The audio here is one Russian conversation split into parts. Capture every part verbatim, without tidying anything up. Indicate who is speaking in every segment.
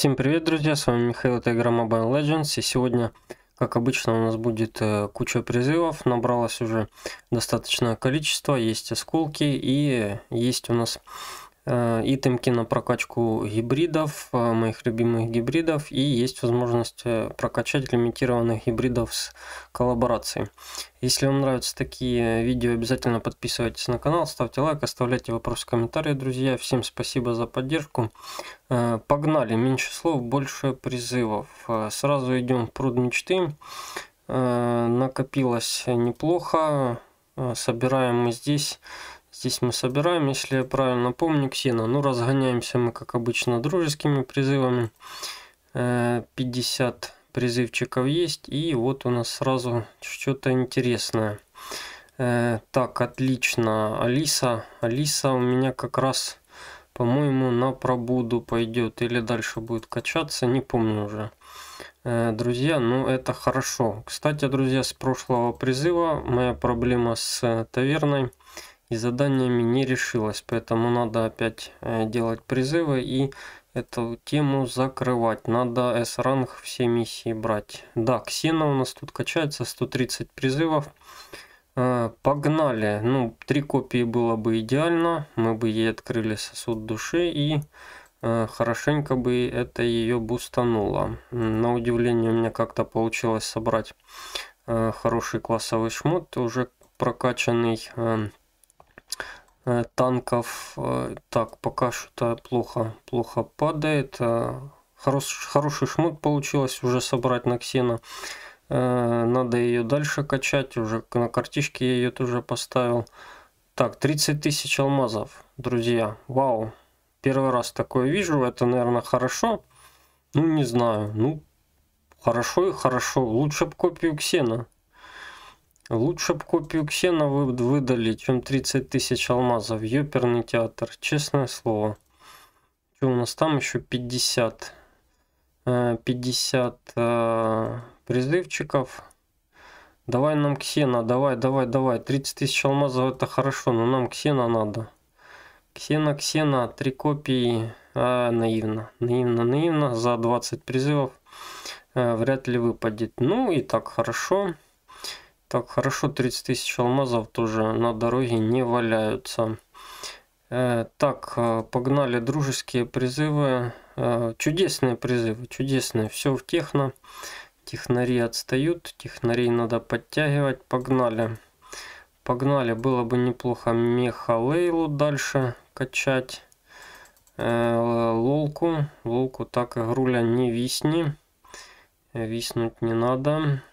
Speaker 1: Всем привет, друзья, с вами Михаил, это игра Mobile Legends, и сегодня, как обычно, у нас будет э, куча призывов, набралось уже достаточное количество, есть осколки и есть у нас э, итемки на прокачку гибридов, э, моих любимых гибридов, и есть возможность э, прокачать лимитированных гибридов с коллаборацией. Если вам нравятся такие видео, обязательно подписывайтесь на канал, ставьте лайк, оставляйте вопросы в комментариях, друзья. Всем спасибо за поддержку. Погнали, меньше слов, больше призывов. Сразу идем в пруд мечты. Накопилось неплохо. Собираем мы здесь. Здесь мы собираем, если я правильно помню, Ксена. Ну, разгоняемся мы, как обычно, дружескими призывами. пятьдесят призывчиков есть. И вот у нас сразу что-то интересное. Так, отлично. Алиса. Алиса у меня как раз... По-моему, на пробуду пойдет или дальше будет качаться, не помню уже. Э, друзья, ну это хорошо. Кстати, друзья, с прошлого призыва моя проблема с таверной и заданиями не решилась. Поэтому надо опять э, делать призывы и эту тему закрывать. Надо эс-ранг все миссии брать. Да, Ксена у нас тут качается, сто тридцать призывов. Погнали. Ну, три копии было бы идеально. Мы бы ей открыли сосуд души и э, хорошенько бы это ее бустануло. На удивление у меня как-то получилось собрать э, хороший классовый шмот, уже прокачанный э, э, танков. Э, так, пока что-то плохо, плохо падает. Э, хорош, хороший шмот получилось уже собрать на Ксена. Надо ее дальше качать, уже на картишке я ее тоже поставил. Так, тридцать тысяч алмазов, друзья, вау, первый раз такое вижу, это, наверное, хорошо, ну, не знаю, ну, хорошо и хорошо, лучше бы копию Ксена, лучше бы копию Ксена вы выдали, чем тридцать тысяч алмазов, ёперный театр, честное слово. Что у нас там еще пятьдесят, пятьдесят... призывчиков. Давай нам Ксена, давай, давай, давай. тридцать тысяч алмазов это хорошо, но нам Ксена надо. Ксена, Ксена, три копии. А, наивно, наивно, наивно. За двадцать призывов а, вряд ли выпадет. Ну и так хорошо. Так хорошо, тридцать тысяч алмазов тоже на дороге не валяются. А, так, погнали дружеские призывы. А, чудесные призывы, чудесные. Все в техно. Технари отстают, технарей надо подтягивать, погнали. Погнали, было бы неплохо меха Лейлу дальше качать. Э, лолку, лолку, так, игруля, не висни. Виснуть не надо.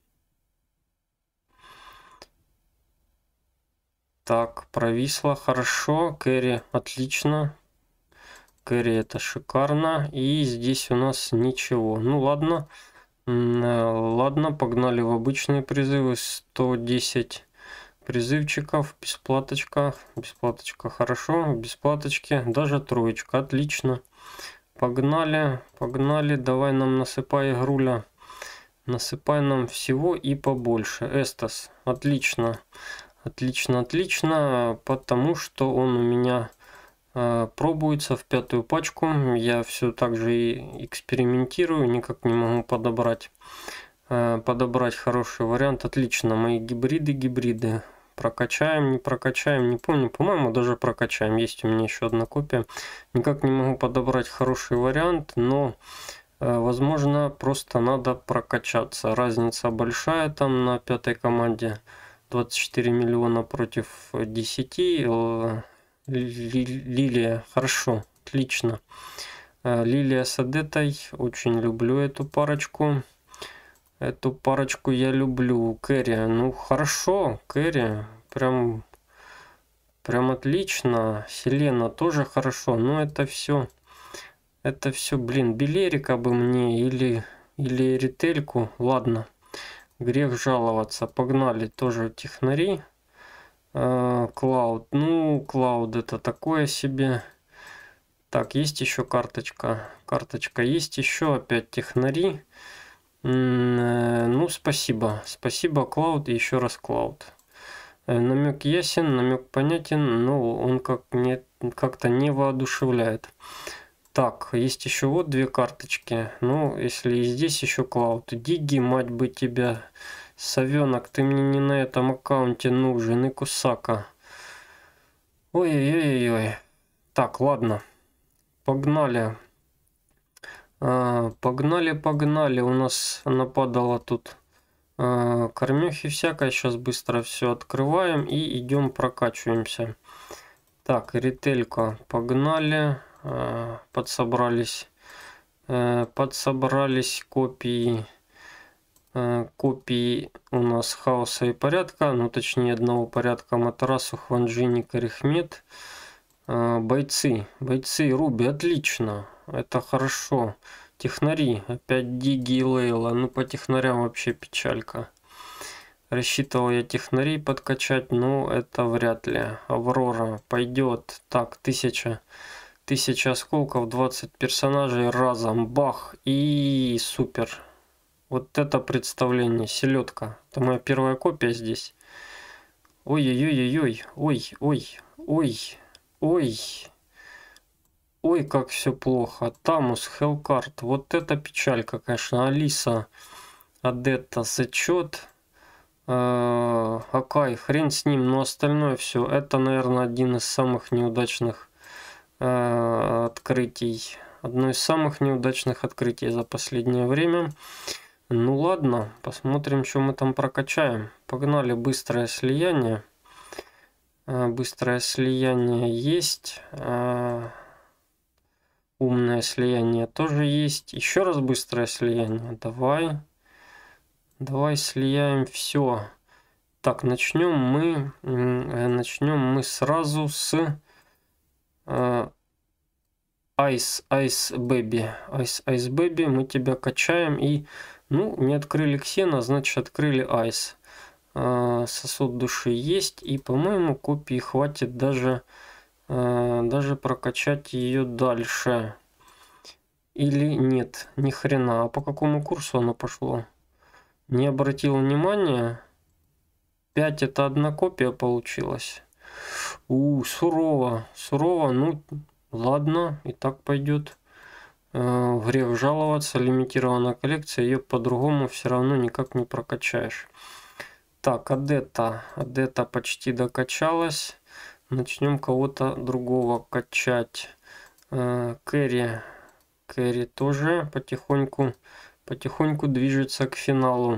Speaker 1: Так, провисла, хорошо, Кэрри, отлично. Кэрри это шикарно. И здесь у нас ничего. Ну ладно. Ладно, погнали в обычные призывы. сто десять призывчиков, бесплаточка, бесплаточка хорошо, бесплаточки, даже троечка, отлично. Погнали, погнали, давай нам насыпай, игруля, насыпай нам всего и побольше. Эстас, отлично, отлично, отлично, потому что он у меня пробуется в пятую пачку. Я все так же и экспериментирую, никак не могу подобрать подобрать хороший вариант. Отлично, мои гибриды, гибриды. Прокачаем, не прокачаем, не помню. По-моему, даже прокачаем. Есть у меня еще одна копия. Никак не могу подобрать хороший вариант, но возможно просто надо прокачаться. Разница большая там на пятой команде. двадцать четыре миллиона против десяти. Лилия, хорошо, отлично. Лилия с Адетой, очень люблю эту парочку. Эту парочку я люблю. Кэрри, ну хорошо, Кэрри, прям, прям отлично. Селена тоже хорошо, но это все, это все, блин, Белерика бы мне или, или Рительку. Ладно, грех жаловаться, погнали, тоже технари. Клауд, ну, Клауд это такое себе. Так, есть еще карточка. Карточка есть еще, опять технари. Ну, спасибо. Спасибо, Клауд, и еще раз Клауд. Намек ясен, намек понятен, но он как не, как-то не воодушевляет. Так, есть еще вот две карточки. Ну, если и здесь еще Клауд. Диги, мать бы тебя. Совенок, ты мне не на этом аккаунте нужен. И Кусака. Ой-ой-ой-ой. Так, ладно. Погнали. А, погнали, погнали. У нас нападало тут а, кормехи всякое. Сейчас быстро все открываем и идем прокачиваемся. Так, ретелька. Погнали. А, подсобрались. А, подсобрались копии. А, копии у нас хаоса и порядка. Ну, точнее, одного порядка. Матрасу, Хванджини, Карихмет. А, бойцы. Бойцы Руби. Отлично. Это хорошо. Технари. Опять Диги и Лейла. Ну, по технарям вообще печалька. Рассчитывал я технарей подкачать, но это вряд ли. Аврора пойдет. Так, тысяча. Тысяча осколков, двадцать персонажей разом. Бах. И супер. Вот это представление. Селедка. Это моя первая копия здесь. Ой-ой-ой-ой. Ой, ой, ой, ой. Ой, как все плохо. Тамус, Хелкарт. Вот это печалька, конечно. Алиса, Адетта, зачет. Э, Акай, хрен с ним, но остальное все. Это, наверное, один из самых неудачных э, открытий. Одно из самых неудачных открытий за последнее время. Ну ладно, посмотрим, что мы там прокачаем. Погнали, быстрое слияние. Э, быстрое слияние есть. Э, Умное слияние тоже есть. Еще раз быстрое слияние. Давай. Давай слияем все. Так, начнем мы. Начнем мы сразу с Ice Ice Baby. Ice Ice Baby. Мы тебя качаем и, ну, не открыли Ксена, значит открыли Ice. Сосуд души есть. И, по-моему, копии хватит даже даже прокачать ее дальше. Или нет, ни хрена. А по какому курсу оно пошло? Не обратил внимания. пять это одна копия получилась. У, сурово, сурово. Ну, ладно, и так пойдет. Э, грех жаловаться. Лимитированная коллекция. Ее по-другому все равно никак не прокачаешь. Так, Адетта. Адетта почти докачалась. Начнем кого-то другого качать. Э, Кэрри. Кэрри тоже потихоньку, потихоньку движется к финалу.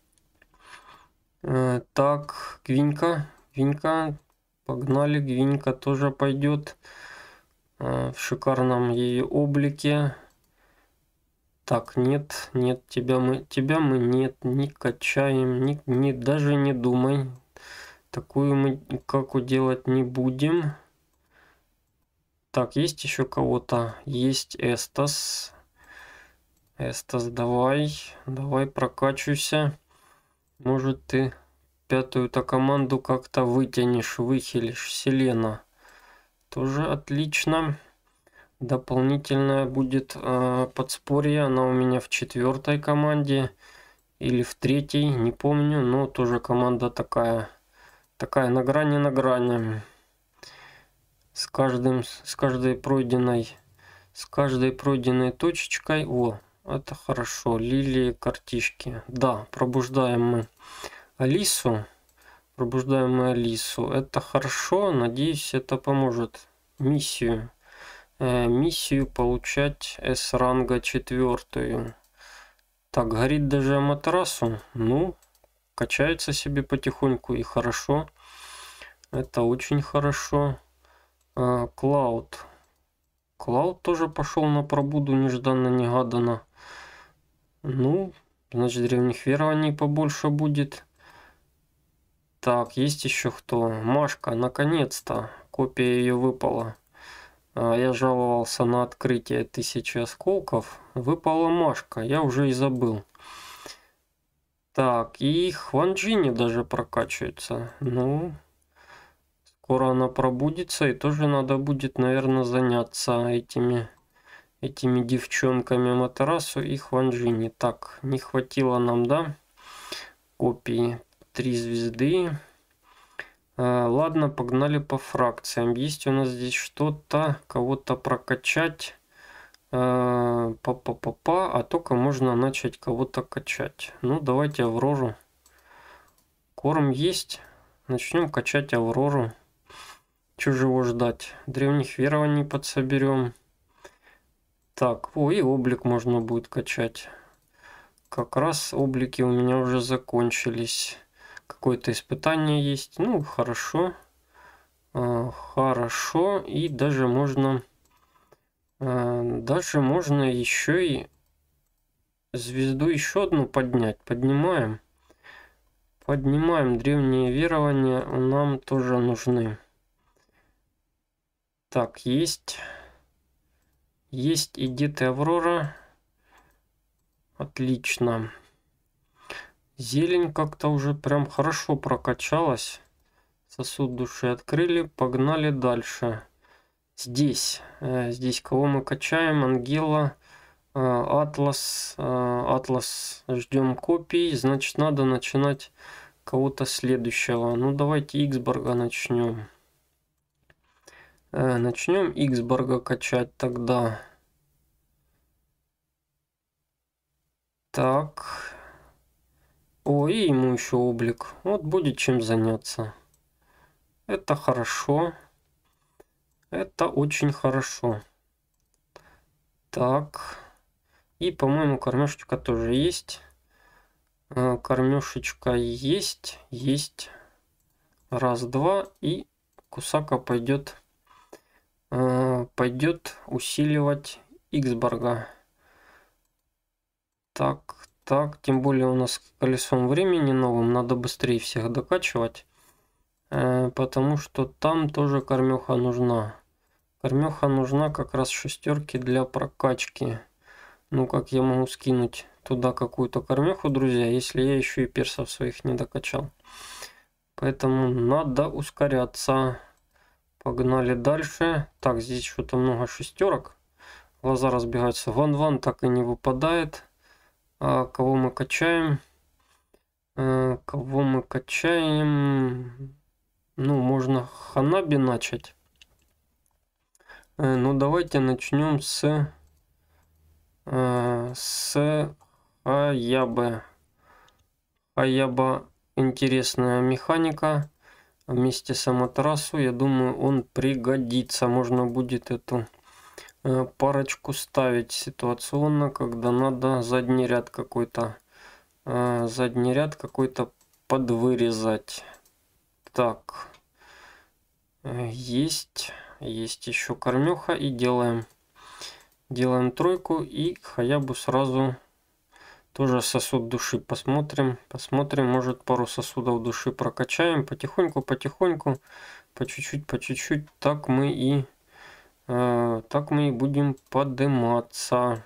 Speaker 1: Э, так, Гвинька. Гвинька. Погнали. Гвинька тоже пойдет. Э, в шикарном ее облике. Так, нет, нет, тебя мы, тебя мы нет, не качаем, не, не, даже не думай. Такую мы каку делать не будем. Так, есть еще кого-то? Есть Эстас. Эстас, давай. Давай прокачивайся. Может, ты пятую-то команду как-то вытянешь, выхилишь. Селена. Тоже отлично. Дополнительное будет э, подспорье. Она у меня в четвертой команде. Или в третьей, не помню. Но тоже команда такая. Такая на грани, на грани. С каждым, с каждой пройденной, с каждой пройденной точечкой. О, это хорошо. Лилии, картишки. Да, пробуждаем мы Алису. Пробуждаем мы Алису. Это хорошо. Надеюсь, это поможет миссию. Э, миссию получать с ранга четвертую. Так, горит даже Аматерасу. Ну, качается себе потихоньку и хорошо. Это очень хорошо. Клауд. Клауд тоже пошел на пробуду нежданно-негаданно. Ну, значит, древних верований побольше будет. Так, есть еще кто? Машка, наконец-то. Копия ее выпала. Я жаловался на открытие тысячи осколков. Выпала Машка, я уже и забыл. Так, и Хванджини даже прокачивается. Ну... Скоро она пробудится, и тоже надо будет, наверное, заняться этими, этими девчонками Матерасу и Хванджини. Так, не хватило нам, да? Копии. Три звезды. А, ладно, погнали по фракциям. Есть у нас здесь что-то, кого-то прокачать. Па-па-па-па, а только можно начать кого-то качать. Ну, давайте Аврору. Корм есть. Начнем качать Аврору. Чего же его ждать? Древних верований подсоберем. Так, о, и облик можно будет качать. Как раз облики у меня уже закончились. Какое-то испытание есть. Ну, хорошо. А, хорошо. И даже можно... А, даже можно еще и звезду еще одну поднять. Поднимаем. Поднимаем. Древние верования нам тоже нужны. Так, есть. Есть Эдит и Аврора. Отлично. Зелень как-то уже прям хорошо прокачалась. Сосуд души открыли. Погнали дальше. Здесь. Здесь кого мы качаем? Ангела. Атлас. Атлас. Ждем копий. Значит, надо начинать кого-то следующего. Ну, давайте Иксборга начнем. Начнем Иксборга качать тогда. Так. Ой, и ему еще облик. Вот будет чем заняться. Это хорошо. Это очень хорошо. Так. И, по-моему, кормежечка тоже есть. Кормежечка есть. Есть. Раз, два. И Кусака пойдет, пойдет усиливать Иксборга. Так, так. Тем более у нас колесом времени новым. Надо быстрее всех докачивать. Потому что там тоже кормеха нужна. Кормеха нужна как раз шестерки для прокачки. Ну, как я могу скинуть туда какую-то кормеху, друзья, если я еще и персов своих не докачал. Поэтому надо ускоряться. Погнали дальше. Так, здесь что-то много шестерок. Глаза разбегаются. Ван-Ван так и не выпадает. А кого мы качаем? А, кого мы качаем? Ну, можно Ханаби начать. Ну, давайте начнем с... С Хаябы. Хаяба интересная механика. Вместе с Аматерасу, я думаю, он пригодится. Можно будет эту парочку ставить ситуационно, когда надо задний ряд какой-то задний ряд какой-то подвырезать. Так. Есть. Есть еще кормеха. И делаем. Делаем тройку. И Хаябу сразу тоже сосуд души посмотрим. Посмотрим. Может, пару сосудов души прокачаем. Потихоньку, потихоньку. По чуть-чуть, по чуть-чуть. Так мы и э, так мы и будем подниматься.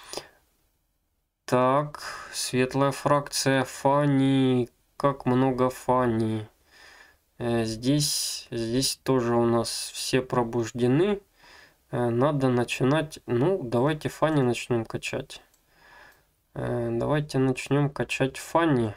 Speaker 1: Так. Светлая фракция. Фани. Как много фани. Здесь, здесь тоже у нас все пробуждены. Надо начинать. Ну, давайте Фани начнем качать. Давайте начнем качать Фани.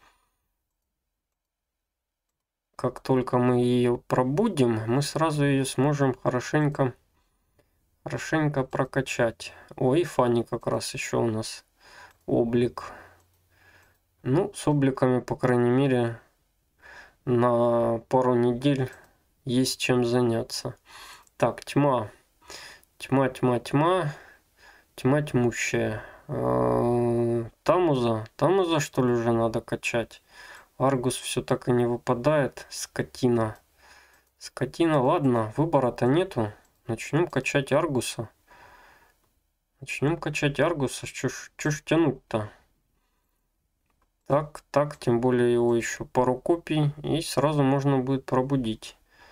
Speaker 1: Как только мы ее пробудим, мы сразу ее сможем хорошенько, хорошенько прокачать. Ой, Фани как раз еще у нас облик. Ну, с обликами, по крайней мере, на пару недель есть чем заняться. Так, тьма. Тьма, тьма, тьма. Тьма тьмущая. Тамуза. Тамуза, что ли, уже надо качать? Аргус все так и не выпадает. Скотина. Скотина. Ладно, выбора-то нету. Начнем качать Аргуса. Начнем качать Аргуса. Чё ж, чё ж тянуть-то? Так, так, тем более его еще пару копий, и сразу можно будет пробудить.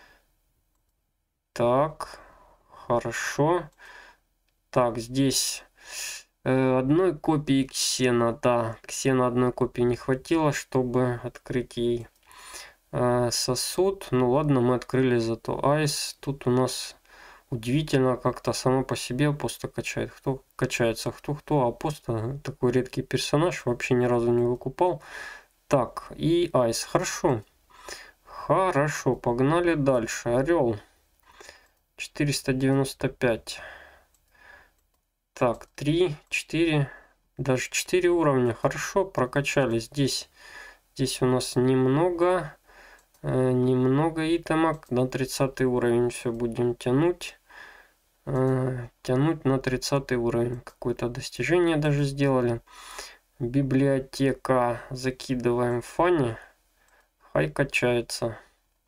Speaker 1: Так, хорошо. Так, здесь э, одной копии Ксена, да, Ксена одной копии не хватило, чтобы открыть ей э, сосуд. Ну ладно, мы открыли зато Айс. Тут у нас удивительно как-то само по себе Апоста качает. Кто качается, кто-кто. Апоста такой редкий персонаж, вообще ни разу не выкупал. Так, и Айс. Хорошо. Хорошо, погнали дальше. Орел. четыреста девяносто пять. Так, три, четыре, даже четыре уровня. Хорошо, прокачали. Здесь, здесь у нас немного, э, немного итемок. На тридцатый уровень все будем тянуть. Э, тянуть на тридцатый уровень. Какое-то достижение даже сделали. Библиотека. Закидываем в фане. Хай качается.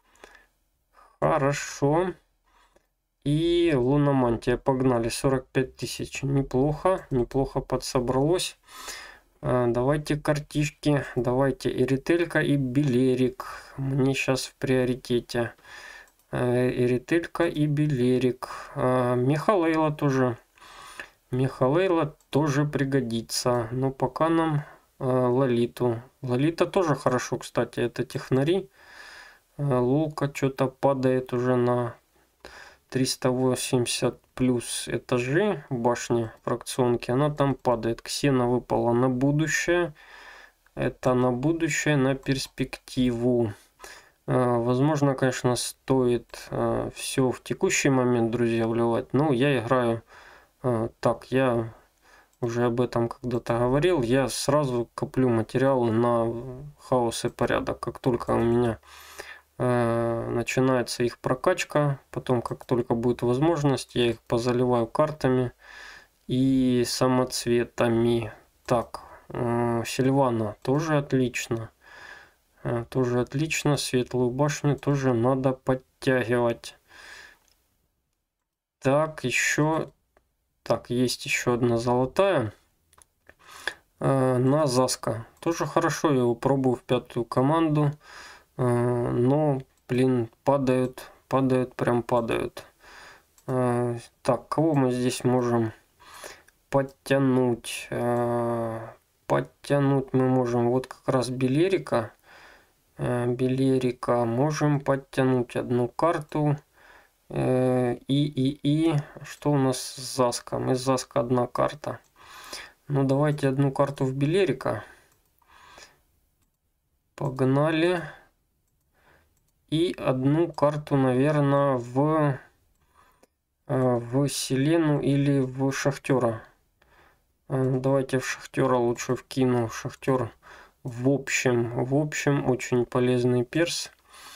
Speaker 1: Хорошо. И луномантия. Погнали. сорок пять тысяч. Неплохо. Неплохо подсобралось. А, давайте картишки. Давайте Эрителька и Белерик. Мне сейчас в приоритете. А, Эрителька и Белерик. А, Михалейла тоже. Михалейла тоже пригодится. Но пока нам а, Лолиту. Лолита тоже хорошо, кстати. Это технари. А, Лулка что-то падает уже на триста восемьдесят плюс этажи башни фракционки. Она там падает. Ксена выпала на будущее. Это на будущее, на перспективу. Возможно, конечно, стоит все в текущий момент, друзья, вливать. Но я играю так. Я уже об этом когда-то говорил. Я сразу коплю материалы на хаос и порядок. Как только у меня начинается их прокачка, потом как только будет возможность, я их позаливаю картами и самоцветами. Так, Сильвана тоже отлично, тоже отлично. Светлую башню тоже надо подтягивать. Так, еще, так, есть еще одна золотая на Заска. Тоже хорошо, я его пробую в пятую команду. Но, блин, падают, падают, прям падают. Так, кого мы здесь можем подтянуть? Подтянуть мы можем вот как раз Белерика. Белерика. Можем подтянуть одну карту. И, и, и. Что у нас с Заском? Из Заска одна карта. Ну, давайте одну карту в Белерика. Погнали. И одну карту, наверное, в, в Селену или в Шахтера. Давайте в Шахтера лучше вкину. Шахтер в общем, в общем, очень полезный перс.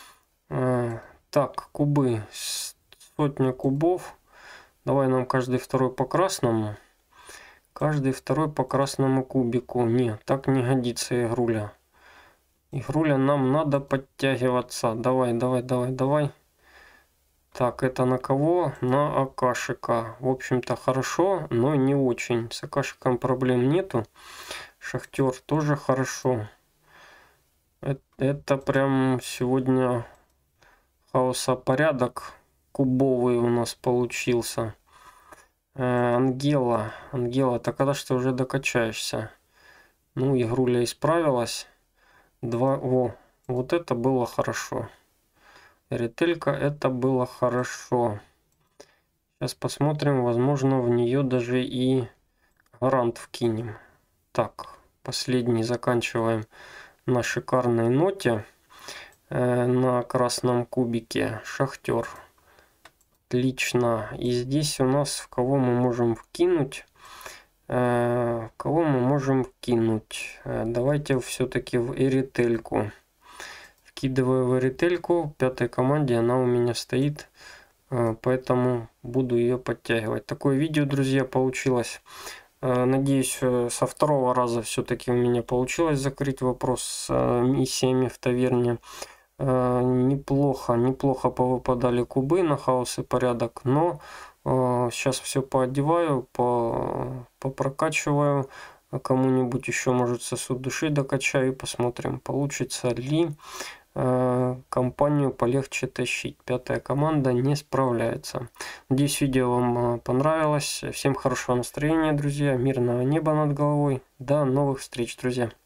Speaker 1: Так, кубы. Сотня кубов. Давай нам каждый второй по красному. Каждый второй по красному кубику. Не, так не годится игруля. Игруля, нам надо подтягиваться. Давай, давай, давай, давай. Так, это на кого? На Акашика. В общем-то, хорошо, но не очень. С Акашиком проблем нету. Шахтер тоже хорошо. Это, это прям сегодня хаоса порядок кубовый у нас получился. Э, Ангела. Ангела, так когда ж ты уже докачаешься? Ну, игруля исправилась. Два, о, вот это было хорошо. Ретелька, это было хорошо. Сейчас посмотрим, возможно, в нее даже и гарант вкинем. Так, последний заканчиваем на шикарной ноте. Э, на красном кубике Шахтер. Отлично. И здесь у нас в кого мы можем вкинуть? Кого мы можем вкинуть? Давайте все-таки в Эрительку. Вкидываю в Эрительку. В пятой команде она у меня стоит. Поэтому буду ее подтягивать. Такое видео, друзья, получилось. Надеюсь, со второго раза все-таки у меня получилось закрыть вопрос с миссиями в таверне. Неплохо, неплохо повыпадали кубы на хаос и порядок. Но сейчас все поодеваю, по, попрокачиваю. Кому-нибудь еще, может, сосуд души докачаю. Посмотрим, получится ли э, компанию полегче тащить. Пятая команда не справляется. Надеюсь, видео вам понравилось. Всем хорошего настроения, друзья. Мирного неба над головой. До новых встреч, друзья.